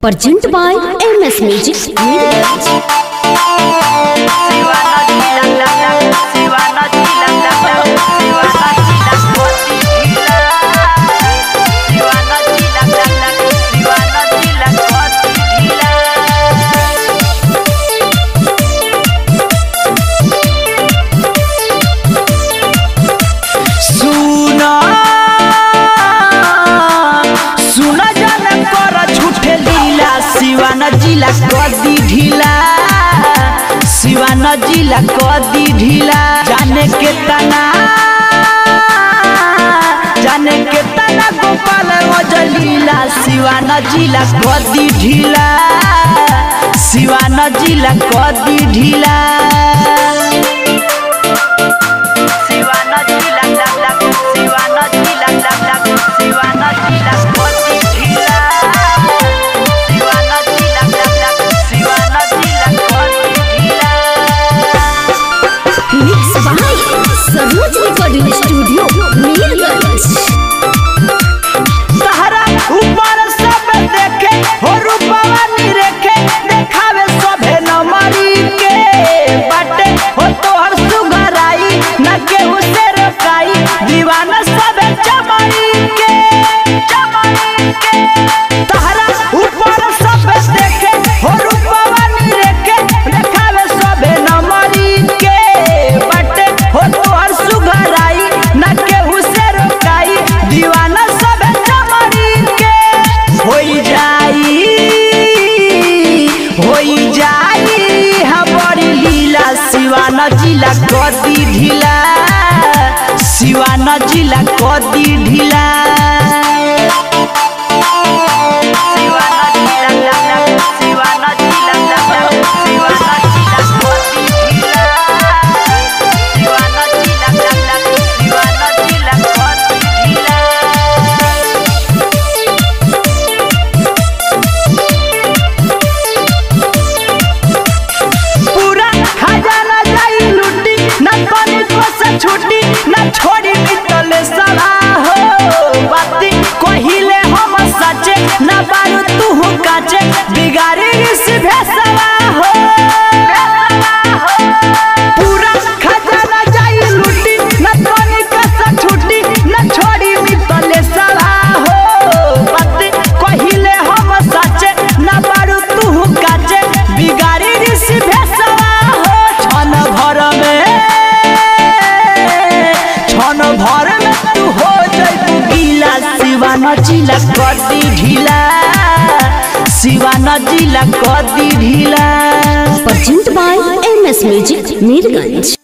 Presented by MS Music. जिला कदी ढीला सिवाना जिला कदी ढीला जाने के तना गोपाल मजलीला सिवाना जिला कदी ढीला सिवाना जिला कदी ढीला सिवाना जिला सिवाना जिला सिवाना जिला कदी ढीला सरोज रिकॉर्डिंग स्टूडियो मीरगंज। सहारा ऊपर सब देखे हो रूपवा निरेखे देखावे सभे नमरी के बाटे हो तोहर सुगराई न केहू से रोकाई दीवाना सभे चमरी के सहारा ऊपर सब देखे हो रूपवा निरेखे देखावे सभे नमरी के बाटे हो तोहर सुगराई न केहू से रोकाई दीवाना सब चमरी के होई जाई हमारी लीला सिवाना जिला कदी ढीला सिवाना जिला कदी ढीला सिवाना जिला सिवाना जिला सिवाना जिला कदी ढीला सिवाना जिला सिवाना जिला कदी ढीला पूरा खजाना जाई लूटी न पानी से छूटी न छोड़ी निकले सला हो बाती कहिले हम सचे न बारू तू काचे बिगाड़ी से भेसवा हो पूरा खजाना जाई लूटी न पानी से छूटी न छोड़ी निकले सला हो बाती कहिले हम सचे न बारू तू काचे बिगाड़ी से भेसवा हो छन भर में तू हो जाई गीला सिवाना जिला कदी ढीला सिवाना जिला कदी ढीला। Presented by MS Music Mirganj.